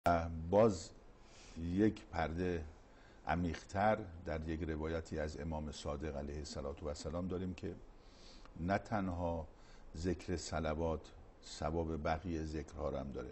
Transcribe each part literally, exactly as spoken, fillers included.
باز یک پرده عمیق‌تر در یک روایتی از امام صادق علیه السلام داریم که نه تنها ذکر صلوات ثواب بقیه ذکرها رو هم داره،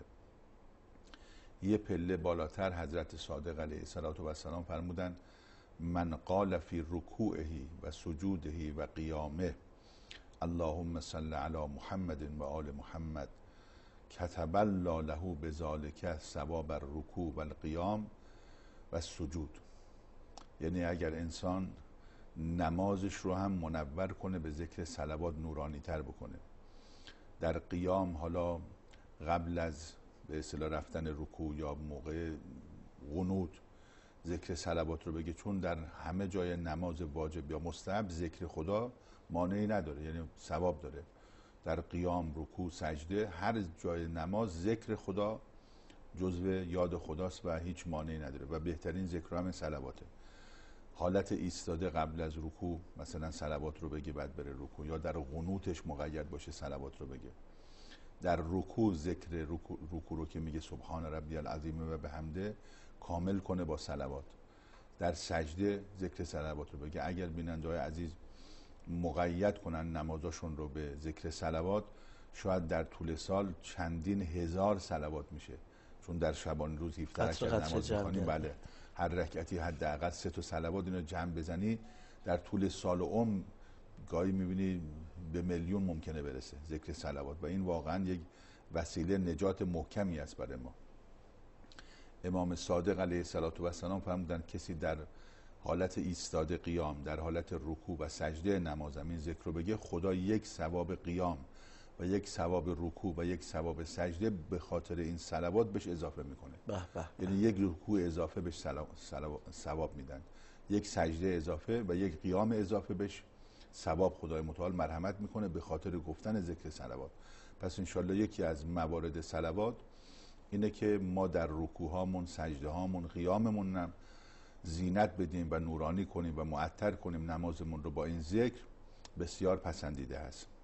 یه پله بالاتر حضرت صادق علیه السلام فرمودن من قال فی رکوعه و سجوده و قیامه اللهم صل علی محمد و آل محمد کتب الله له بذالک ثواب الرکوع و القیام و سجود. یعنی اگر انسان نمازش رو هم منور کنه به ذکر صلوات نورانی تر بکنه، در قیام حالا قبل از به اصطلاح رفتن رکوع یا موقع قنوت ذکر صلوات رو بگه، چون در همه جای نماز واجب یا مستحب ذکر خدا مانعی نداره، یعنی ثواب داره. در قیام، رکوع، سجده، هر جای نماز ذکر خدا جزو یاد خداست و هیچ مانعی نداره و بهترین ذکر هم صلواته. حالت ایستاده قبل از رکوع مثلا صلوات رو بگه بعد بره رکوع، یا در قنوتش مقید باشه صلوات رو بگه. در رکوع ذکر رکوع, رکوع رو که میگه سبحان ربی العظیم و بحمده کامل کنه با صلوات. در سجده ذکر صلوات رو بگه. اگر بیننده‌های عزیز مقید کنن نمازاشون رو به ذکر صلوات، شاید در طول سال چندین هزار صلوات میشه، چون در شبان روز هفده رکعت نماز می‌خونیم. بله، هر رکعتی حداقل سه تا صلوات اینو جمع بزنی در طول سال و عمر گاهی میبینی به میلیون ممکنه برسه ذکر صلوات، و این واقعا یک وسیله نجات محکمی است برای ما. امام صادق علیه السلام فرمودن کسی در حالت ایستاده قیام، در حالت رکوع و سجده نماز این ذکر رو بگه، خدا یک ثواب قیام و یک ثواب رکوع و یک ثواب سجده به خاطر این صلوات بهش اضافه میکنه. به به. یعنی یک رکوع اضافه بهش ثواب میدن، یک سجده اضافه و یک قیام اضافه بهش ثواب خدای متعال مرحمت میکنه به خاطر گفتن ذکر صلوات. پس انشالله یکی از موارد صلوات اینه که ما در رکوع هامون، سجده هامون، قیاممون زینت بدیم و نورانی کنیم و معطر کنیم نمازمون رو با این ذکر، بسیار پسندیده هست.